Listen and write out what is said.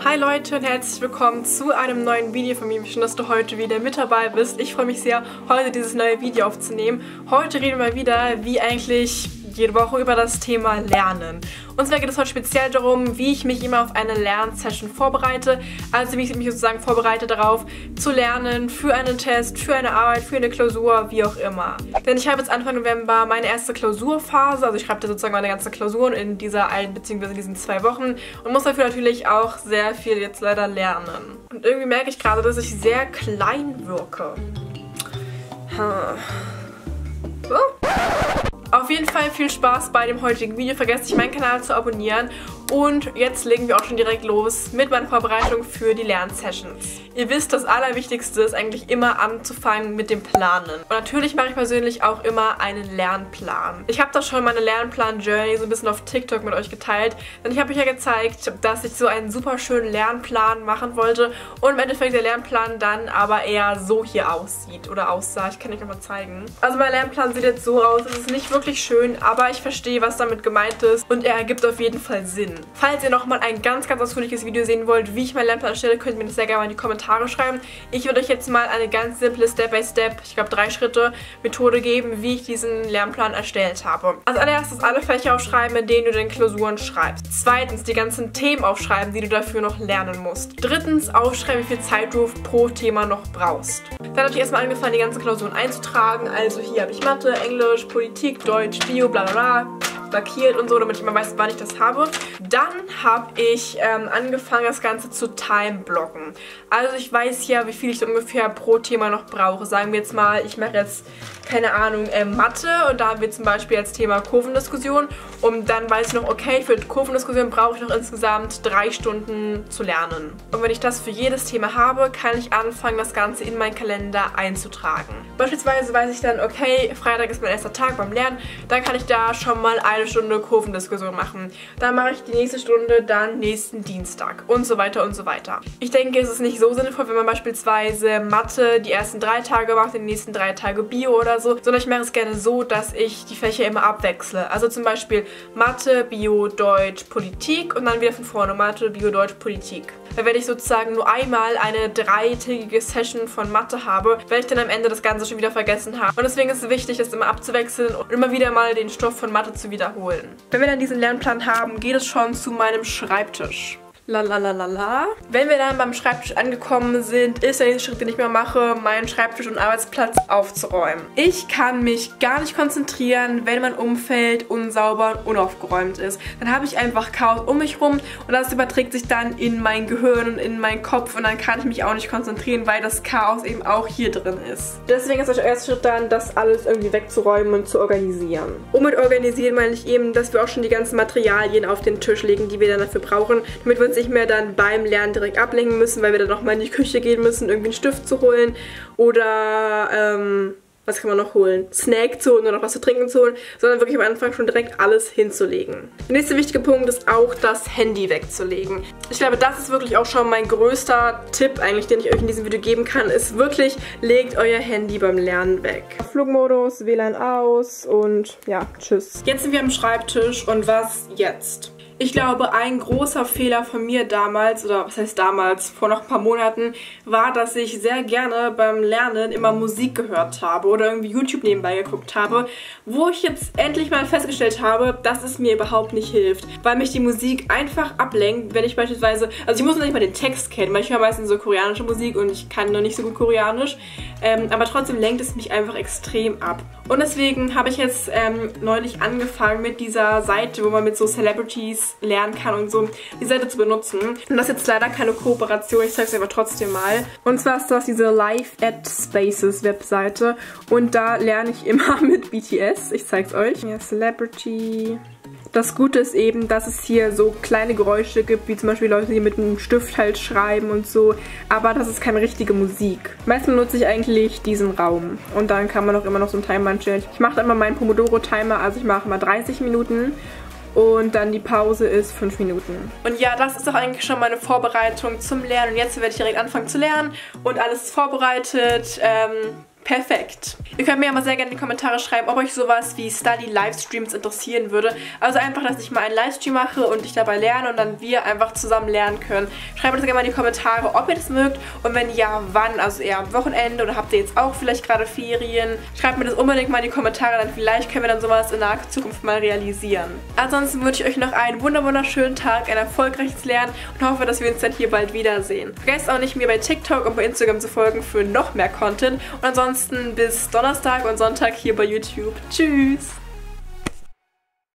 Hi Leute und herzlich willkommen zu einem neuen Video von mir. Schön, dass du heute wieder mit dabei bist. Ich freue mich sehr, heute dieses neue Video aufzunehmen. Heute reden wir mal wieder, wie eigentlich jede Woche, über das Thema Lernen. Und zwar geht es heute speziell darum, wie ich mich immer auf eine Lernsession vorbereite. Also wie ich mich sozusagen vorbereite darauf, zu lernen für einen Test, für eine Arbeit, für eine Klausur, wie auch immer. Denn ich habe jetzt Anfang November meine erste Klausurphase. Also ich schreibe da sozusagen meine ganzen Klausuren in dieser bzw. diesen 2 Wochen und muss dafür natürlich auch sehr viel jetzt leider lernen. Und irgendwie merke ich gerade, dass ich sehr klein wirke. So. Auf jeden Fall viel Spaß bei dem heutigen Video. Vergesst nicht, meinen Kanal zu abonnieren. Und jetzt legen wir auch schon direkt los mit meiner Vorbereitung für die Lernsessions. Ihr wisst, das Allerwichtigste ist eigentlich immer anzufangen mit dem Planen. Und natürlich mache ich persönlich auch immer einen Lernplan. Ich habe da schon meine Lernplan-Journey so ein bisschen auf TikTok mit euch geteilt. Denn ich habe euch ja gezeigt, dass ich so einen super schönen Lernplan machen wollte. Und im Endeffekt der Lernplan dann aber eher so hier aussieht oder aussah. Ich kann euch nochmal zeigen. Also mein Lernplan sieht jetzt so aus. Es ist nicht wirklich schön, aber ich verstehe, was damit gemeint ist. Und er ergibt auf jeden Fall Sinn. Falls ihr nochmal ein ganz ausführliches Video sehen wollt, wie ich meinen Lernplan erstelle, könnt ihr mir das sehr gerne mal in die Kommentare schreiben. Ich würde euch jetzt mal eine ganz simple Step-by-Step, ich glaube 3 Schritte Methode geben, wie ich diesen Lernplan erstellt habe. Als allererstes alle Fächer aufschreiben, in denen du den Klausuren schreibst. Zweitens die ganzen Themen aufschreiben, die du dafür noch lernen musst. Drittens aufschreiben, wie viel Zeit du pro Thema noch brauchst. Dann habe ich erstmal angefangen, die ganzen Klausuren einzutragen. Also hier habe ich Mathe, Englisch, Politik, Deutsch, Bio, bla bla bla, markiert und so, damit ich immer weiß, wann ich das habe. Dann habe ich angefangen, das Ganze zu timeblocken. Also ich weiß ja, wie viel ich so ungefähr pro Thema noch brauche. Sagen wir jetzt mal, ich mache jetzt, keine Ahnung, Mathe und da haben wir zum Beispiel als Thema Kurvendiskussion und dann weiß ich noch, okay, für Kurvendiskussion brauche ich noch insgesamt 3 Stunden zu lernen. Und wenn ich das für jedes Thema habe, kann ich anfangen, das Ganze in meinen Kalender einzutragen. Beispielsweise weiß ich dann, okay, Freitag ist mein erster Tag beim Lernen, dann kann ich da schon mal 1 Stunde Kurvendiskussion machen. Dann mache ich die nächste Stunde dann nächsten Dienstag und so weiter und so weiter. Ich denke, es ist nicht so sinnvoll, wenn man beispielsweise Mathe die ersten 3 Tage macht, die nächsten 3 Tage Bio oder so, sondern ich mache es gerne so, dass ich die Fächer immer abwechsle. Also zum Beispiel Mathe, Bio, Deutsch, Politik und dann wieder von vorne Mathe, Bio, Deutsch, Politik. Weil wenn ich sozusagen nur einmal eine 3-tägige Session von Mathe habe, werde ich dann am Ende das Ganze schon wieder vergessen haben. Und deswegen ist es wichtig, das immer abzuwechseln und immer wieder mal den Stoff von Mathe zu wiederholen. Wenn wir dann diesen Lernplan haben, geht es schon zu meinem Schreibtisch. Lalalala. Wenn wir dann beim Schreibtisch angekommen sind, ist der nächste Schritt, den ich mal mache, meinen Schreibtisch und Arbeitsplatz aufzuräumen. Ich kann mich gar nicht konzentrieren, wenn mein Umfeld unsauber und unaufgeräumt ist. Dann habe ich einfach Chaos um mich rum und das überträgt sich dann in mein Gehirn und in meinen Kopf und dann kann ich mich auch nicht konzentrieren, weil das Chaos eben auch hier drin ist. Deswegen ist der erste Schritt dann, das alles irgendwie wegzuräumen und zu organisieren. Und mit organisieren meine ich eben, dass wir auch schon die ganzen Materialien auf den Tisch legen, die wir dann dafür brauchen, damit wir uns nicht mehr dann beim Lernen direkt ablenken müssen, weil wir dann nochmal in die Küche gehen müssen, irgendwie einen Stift zu holen oder, was kann man noch holen? Snack zu holen oder noch was zu trinken zu holen, sondern wirklich am Anfang schon direkt alles hinzulegen. Der nächste wichtige Punkt ist auch, das Handy wegzulegen. Ich glaube, das ist wirklich auch schon mein größter Tipp eigentlich, den ich euch in diesem Video geben kann, ist wirklich, legt euer Handy beim Lernen weg. Flugmodus, WLAN aus und ja, tschüss. Jetzt sind wir am Schreibtisch und was jetzt? Ich glaube, ein großer Fehler von mir damals, oder was heißt damals, vor noch ein paar Monaten, war, dass ich sehr gerne beim Lernen immer Musik gehört habe oder irgendwie YouTube nebenbei geguckt habe, wo ich jetzt endlich mal festgestellt habe, dass es mir überhaupt nicht hilft, weil mich die Musik einfach ablenkt, wenn ich beispielsweise, also ich muss noch nicht mal den Text kennen, weil ich höre meistens so koreanische Musik und ich kann noch nicht so gut Koreanisch, aber trotzdem lenkt es mich einfach extrem ab. Und deswegen habe ich jetzt neulich angefangen mit dieser Seite, wo man mit so Celebrities lernen kann und so, die Seite zu benutzen. Und das ist jetzt leider keine Kooperation, ich zeige es aber trotzdem mal. Und zwar ist das diese Live at Spaces Webseite und da lerne ich immer mit BTS. Ich zeige es euch. Ja, Celebrity. Das Gute ist eben, dass es hier so kleine Geräusche gibt, wie zum Beispiel Leute, die mit einem Stift halt schreiben und so, aber das ist keine richtige Musik. Meistens nutze ich eigentlich diesen Raum und dann kann man auch immer noch so einen Timer einstellen. Ich mache immer meinen Pomodoro-Timer, also ich mache immer 30 Minuten. Und dann die Pause ist 5 Minuten. Und ja, das ist doch eigentlich schon meine Vorbereitung zum Lernen. Und jetzt werde ich direkt anfangen zu lernen und alles ist vorbereitet. Perfekt. Ihr könnt mir aber sehr gerne in die Kommentare schreiben, ob euch sowas wie Study-Livestreams interessieren würde. Also einfach, dass ich mal einen Livestream mache und ich dabei lerne und dann wir einfach zusammen lernen können. Schreibt mir das gerne mal in die Kommentare, ob ihr das mögt und wenn ja, wann. Also eher am Wochenende oder habt ihr jetzt auch vielleicht gerade Ferien. Schreibt mir das unbedingt mal in die Kommentare, dann vielleicht können wir dann sowas in naher Zukunft mal realisieren. Ansonsten wünsche ich euch noch einen wunderschönen Tag, ein erfolgreiches Lernen und hoffe, dass wir uns dann hier bald wiedersehen. Vergesst auch nicht, mir bei TikTok und bei Instagram zu folgen für noch mehr Content und ansonsten bis Donnerstag und Sonntag hier bei YouTube. Tschüss!